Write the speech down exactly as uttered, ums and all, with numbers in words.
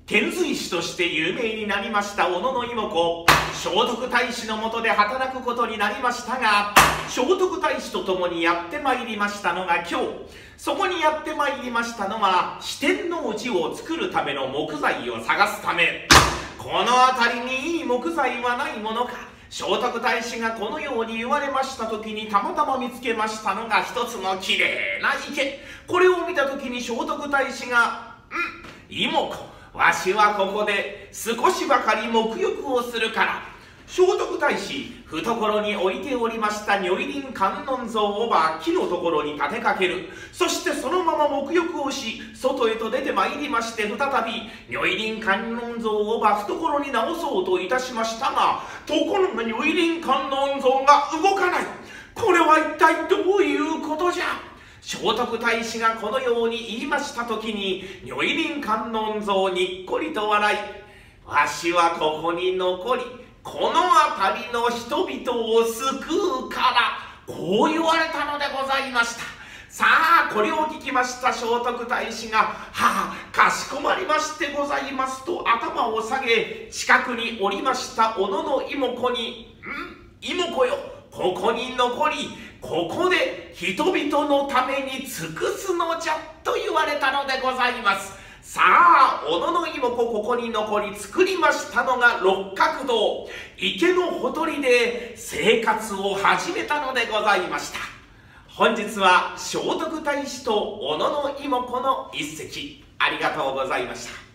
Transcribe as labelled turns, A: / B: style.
A: 遣隋使として有名になりました小野妹子、聖徳太子の下で働くことになりましたが、聖徳太子と共にやってまいりましたのが今日、そこにやってまいりましたのは四天王寺を作るための木材を探すため。この辺りにいい木材はないものか。聖徳太子がこのように言われました時にたまたま見つけましたのが一つのきれいな池。これを見た時に聖徳太子が「うん、妹子、わしはここで少しばかり沐浴をするから」。聖徳太子、懐に置いておりました如意輪観音像をば木のところに立てかける。そしてそのまま沐浴をし、外へと出てまいりまして、再び如意輪観音像をば懐に直そうといたしましたが、ところが如意輪観音像が動かない。これは一体どういうことじゃ。聖徳太子がこのように言いました時に、如意輪観音像にっこりと笑い、わしはここに残り、この辺りの人々を救うから、こう言われたのでございました。さあ、これを聞きました聖徳太子が「はあ、かしこまりましてございます」と頭を下げ、近くにおりました小野の妹子に「ん、妹子よ、ここに残り、ここで人々のために尽くすのじゃ」と言われたのでございます。さあ、小野の妹子ここに残り作りましたのが六角堂、池のほとりで生活を始めたのでございました。本日は聖徳太子と小野の妹子の一席、ありがとうございました。